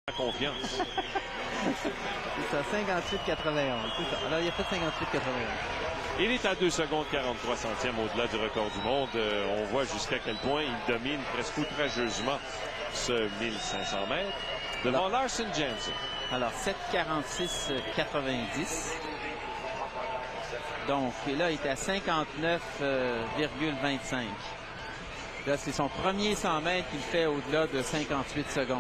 Confiance. C'est ça, 58-91. C'est ça. Alors, il a fait 58-91. Il est à 2 secondes 43 centièmes au-delà du record du monde. On voit jusqu'à quel point il domine presque outrageusement ce 1500 mètres devant Larson Jansen. Alors, 7,46,90. Donc, et là, il est à 59,25. Là, c'est son premier 100 mètres qu'il fait au-delà de 58 secondes.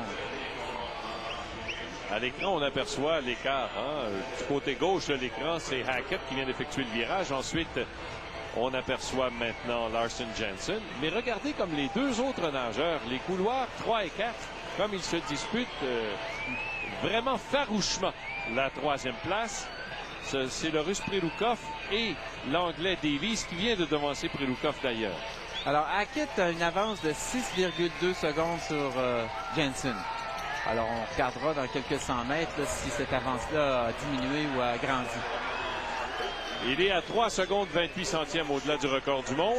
À l'écran, on aperçoit l'écart. Du côté gauche de l'écran, c'est Hackett qui vient d'effectuer le virage. Ensuite, on aperçoit maintenant Larson Jansen. Mais regardez comme les deux autres nageurs, les couloirs 3 et 4, comme ils se disputent vraiment farouchement la troisième place. C'est le Russe Prelukov et l'Anglais Davies qui vient de devancer Prelukov d'ailleurs. Alors, Hackett a une avance de 6,2 secondes sur Jansen. Alors, on regardera dans quelques 100 mètres là, si cette avance-là a diminué ou a grandi. Il est à 3 secondes 28 centièmes au-delà du record du monde.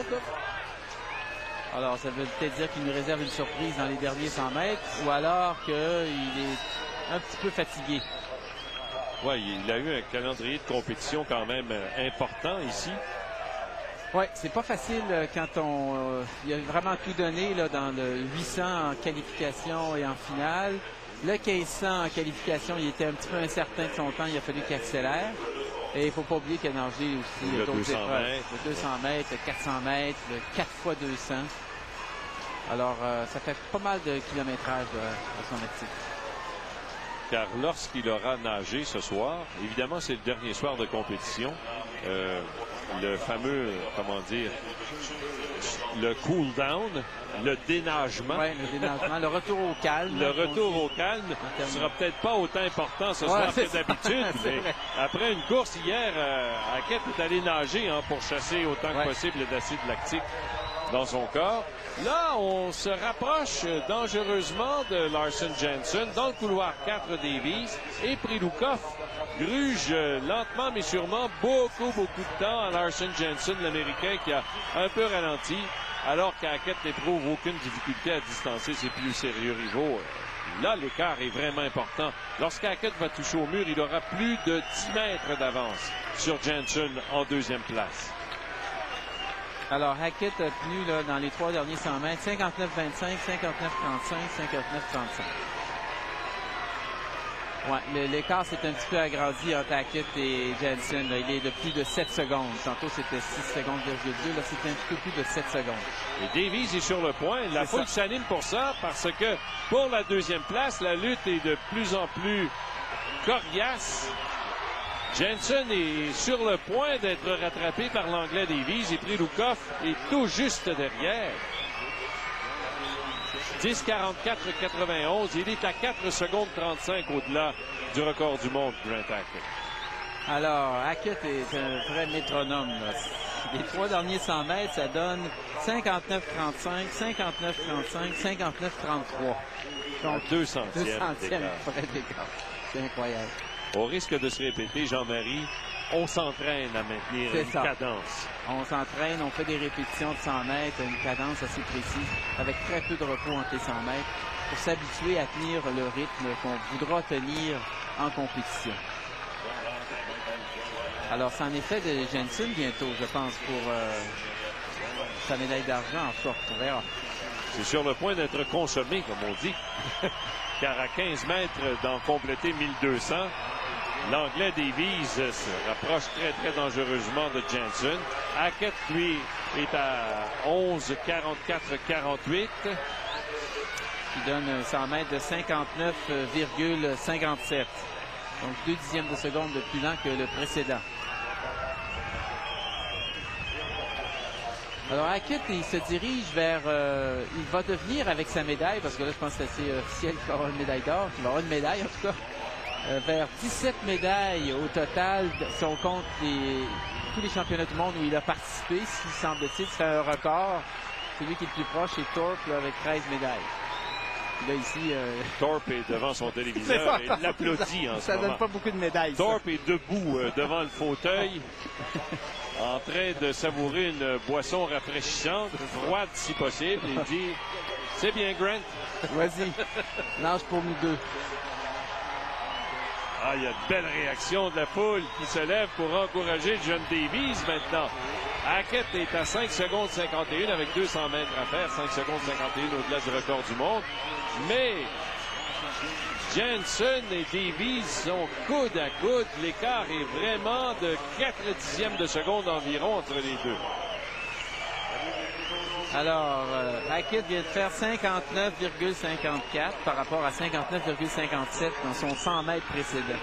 Alors, ça veut peut-être dire qu'il nous réserve une surprise dans les derniers 100 mètres ou alors qu'il est un petit peu fatigué. Oui, il a eu un calendrier de compétition quand même important ici. Oui, c'est pas facile quand il a vraiment tout donné là, dans le 800 en qualification et en finale. Le 1500 en qualification, il était un petit peu incertain de son temps. Il a fallu qu'il accélère. Et il ne faut pas oublier qu'il a nagé aussi le d'autres 200 épreuves. mètres. Le 200 mètres, le 400 mètres, le 4 x 200. Alors, ça fait pas mal de kilométrage à son actif. Car lorsqu'il aura nagé ce soir, évidemment, c'est le dernier soir de compétition. Le fameux, comment dire, le cool down, le dénagement. Oui, le dénagement, le retour au calme. Le retour au calme ne sera peut-être pas autant important ce soir que d'habitude. Mais après une course hier, Hackett est allé nager pour chasser autant que possible d'acide lactique dans son corps. Là, on se rapproche dangereusement de Larson Jansen dans le couloir 4 Davies et Prelukov gruge lentement mais sûrement beaucoup de temps à Larson Jansen, l'Américain, qui a un peu ralenti, alors qu'Hackett n'éprouve aucune difficulté à distancer ses plus sérieux rivaux. Là, l'écart est vraiment important. Lorsqu'Hackett va toucher au mur, il aura plus de 10 mètres d'avance sur Jansen en deuxième place. Alors, Hackett a tenu là, dans les 3 derniers 100 mètres 59-25, 59-35, 59-35. Ouais, l'écart s'est un petit peu agrandi entre Hackett et Jansen. Là, il est de plus de 7 secondes. Tantôt, c'était 6 secondes, Là, c'était un petit peu plus de 7 secondes. Et Davies est sur le point. La foule s'anime pour ça parce que pour la deuxième place, la lutte est de plus en plus coriace. Jansen est sur le point d'être rattrapé par l'Anglais Davies et Prelukov est tout juste derrière. 10,44,91. Il est à 4 secondes 35 au-delà du record du monde, Grant Hackett. Alors, Hackett est un vrai métronome. Là. Les 3 derniers 100 mètres, ça donne 59,35, 59,35, 59,33. Donc 2 centièmes près d'écart. C'est incroyable. Au risque de se répéter, Jean-Marie, on s'entraîne à maintenir une cadence. On s'entraîne, on fait des répétitions de 100 mètres, une cadence assez précise, avec très peu de repos entre les 100 mètres, pour s'habituer à tenir le rythme qu'on voudra tenir en compétition. Alors, c'en est fait de Jansen bientôt, je pense, pour sa médaille d'argent en short. On verra. C'est sur le point d'être consommé, comme on dit. Car à 15 mètres d'en compléter 1200, l'Anglais Davies se rapproche très dangereusement de Jansen. Hackett, lui, est à 11,44,48. Qui donne un 100 mètres de 59,57. Donc 2 dixièmes de seconde de plus lent que le précédent. Alors Hackett, il se dirige vers... il va devenir avec sa médaille, parce que là je pense que c'est assez officiel qu'il va avoir une médaille d'or, qu'il va avoir une médaille en tout cas, vers 17 médailles au total, si on compte tous les championnats du monde où il a participé, s'il semble-t-il, c'est un record. Celui qui est le plus proche, c'est Thorpe là, avec 13 médailles. Là ici... Thorpe est devant son téléviseur et l'applaudit en ce moment. Ça donne pas beaucoup de médailles. Thorpe est debout devant le fauteuil. En train de savourer une boisson rafraîchissante, froide si possible. Il dit, c'est bien, Grant. Vas-y, nage pour nous deux. Ah, il y a de belles réactions de la foule qui se lève pour encourager le jeune Davies maintenant. Hackett est à 5 secondes 51 avec 200 mètres à faire. 5 secondes 51 au-delà du record du monde. Mais Jensen et Davies sont coude à coude. L'écart est vraiment de 4 dixièmes de seconde environ entre les deux. Alors, Hackett vient de faire 59,54 par rapport à 59,57 dans son 100 mètres précédent.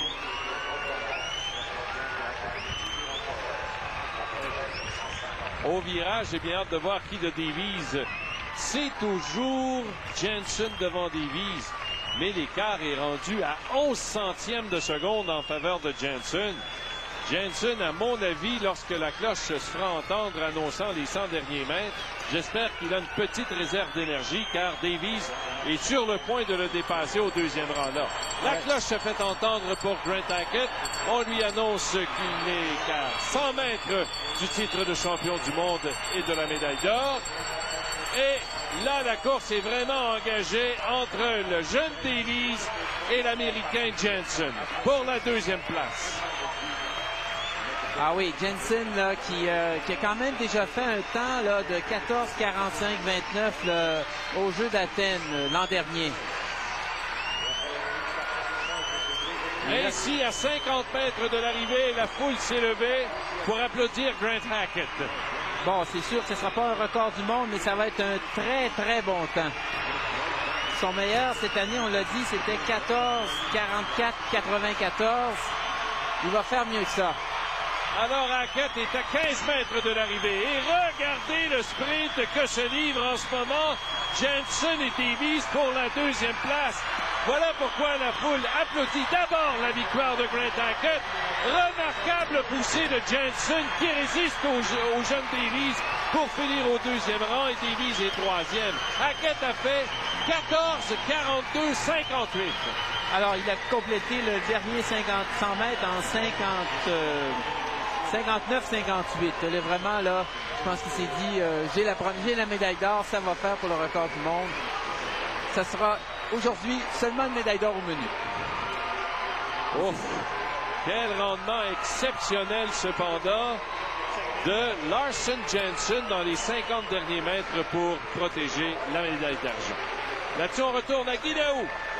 Au virage, j'ai bien hâte de voir qui de Davies. C'est toujours Jensen devant Davies, mais l'écart est rendu à 11 centièmes de seconde en faveur de Jensen. Jensen, à mon avis, lorsque la cloche se fera entendre annonçant les 100 derniers mètres, j'espère qu'il a une petite réserve d'énergie, car Davies est sur le point de le dépasser au deuxième rang là. La cloche se fait entendre pour Grant Hackett. On lui annonce qu'il n'est qu'à 100 mètres du titre de champion du monde et de la médaille d'or. Et là, la course est vraiment engagée entre le jeune Davies et l'Américain Jensen pour la deuxième place. Ah oui, Jensen là, qui a quand même déjà fait un temps là, de 14,45,29 au Jeux d'Athènes l'an dernier. Ainsi, à 50 mètres de l'arrivée, la foule s'est levée pour applaudir Grant Hackett. Bon, c'est sûr que ce ne sera pas un record du monde, mais ça va être un très, très bon temps. Son meilleur cette année, on l'a dit, c'était 14,44,94. Il va faire mieux que ça. Alors Hackett est à 15 mètres de l'arrivée. Et regardez le sprint que se livrent en ce moment Jensen et Davies pour la deuxième place. Voilà pourquoi la foule applaudit d'abord la victoire de Grant Hackett. Remarquable poussée de Jensen qui résiste au jeune Davies pour finir au deuxième rang et Davies est troisième. Hackett a fait 14,42,58. Alors il a complété le dernier 100 mètres en 59-58. Elle est vraiment là, je pense qu'il s'est dit, j'ai la médaille d'or, ça va faire pour le record du monde. Ça sera aujourd'hui seulement une médaille d'or au menu. Ouf! Quel rendement exceptionnel cependant de Larson Jensen dans les 50 derniers mètres pour protéger la médaille d'argent. Là-dessus, on retourne à Guidaou.